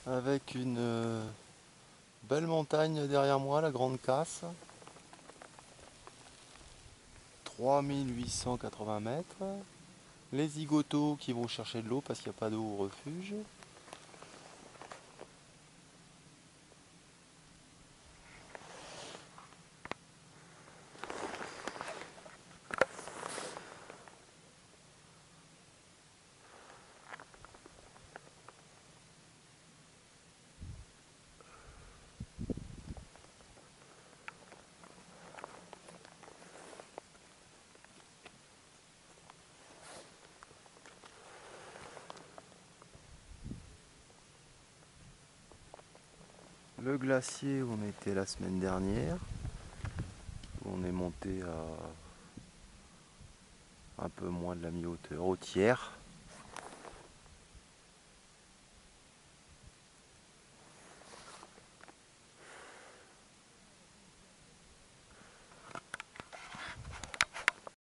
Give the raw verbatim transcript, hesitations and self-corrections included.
avec une euh, belle montagne derrière moi, la Grande Casse. trois mille huit cent quatre-vingts mètres. Les zigotos qui vont chercher de l'eau parce qu'il n'y a pas d'eau au refuge. Le glacier où on était la semaine dernière, où on est monté à un peu moins de la mi-hauteur, au tiers.